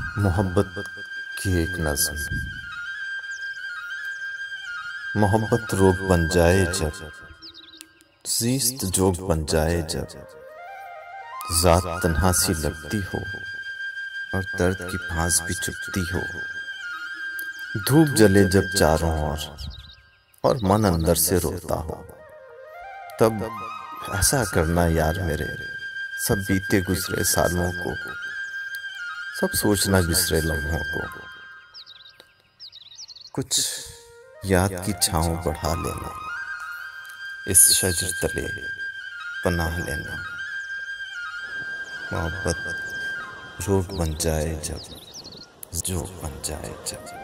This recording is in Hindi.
मोहब्बत की एक नज़्म। मोहब्बत रोग बन जाए जब, ज़ीस्त जोग बन जाए जब, ज़ात तन्हा सी लगती हो और दर्द की फांस भी चुभती हो। धूप जले जब चारों ओर और मन अंदर से रोता हो, तब ऐसा करना यार मेरे, सब बीते गुजरे सालों को, सब सोचना बिसरे लम्हों को, कुछ याद की छाँव बढ़ा लेना, इस शजर तले पनाह लेना। मोहब्बत रोग बन जाए जब, जोग बन जाए जब।